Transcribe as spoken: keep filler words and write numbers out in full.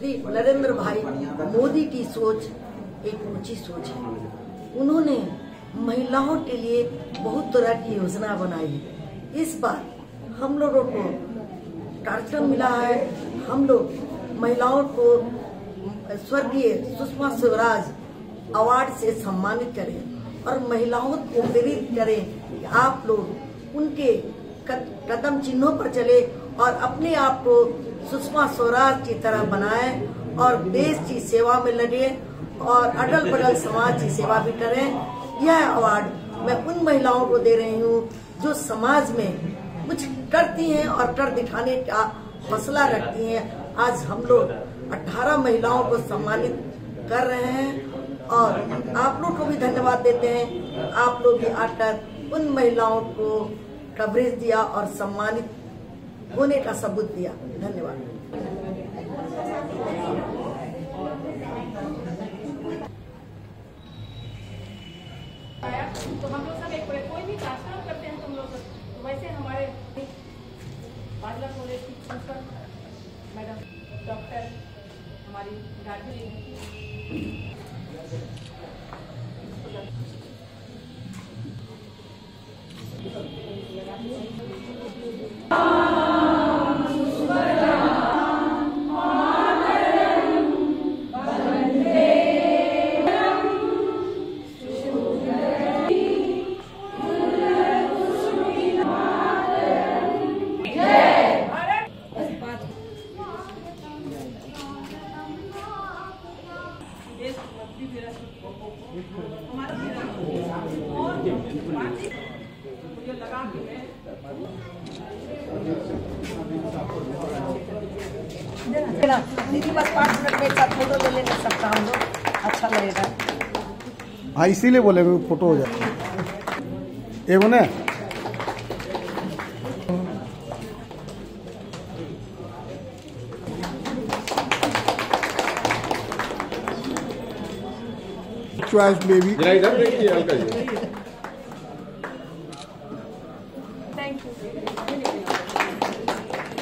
श्री नरेंद्र भाई मोदी की सोच एक ऊंची सोच है। उन्होंने महिलाओं के लिए बहुत तरह की योजना बनाई। इस बार हम लोगों को कार्यक्रम मिला है, हम लोग महिलाओं को स्वर्गीय सुषमा स्वराज अवार्ड से सम्मानित करें और महिलाओं को प्रेरित करें कि आप लोग उनके कदम चिन्हों पर चले और अपने आप को सुषमा स्वराज की तरह बनाएं और देश की सेवा में लगे और अगल बगल समाज की सेवा भी करें। यह अवार्ड मैं उन महिलाओं को दे रही हूँ जो समाज में कुछ करती हैं और कर दिखाने का हौसला रखती हैं। आज हम लोग अठारह महिलाओं को सम्मानित कर रहे हैं और आप लोग को भी धन्यवाद देते हैं। आप लोग भी आकर उन महिलाओं को कवरेज दिया और सम्मानित होने का सबूत दिया। धन्यवाद। तो हम लोग सब एक कोई भी कार्यक्रम करते हैं तुम लोग तो वैसे हमारे बादला कॉलेज की प्रिंसिपल मैडम डॉक्टर हमारी गार्जियन मुझे लगा कि दीदी बस पाँच मिनट में एक साथ फोटो ले लेंगे सबका, हम लोग अच्छा लगेगा। हाँ इसीलिए बोले फोटो हो जाए एगो ने चॉइस बेबी थैंक यू।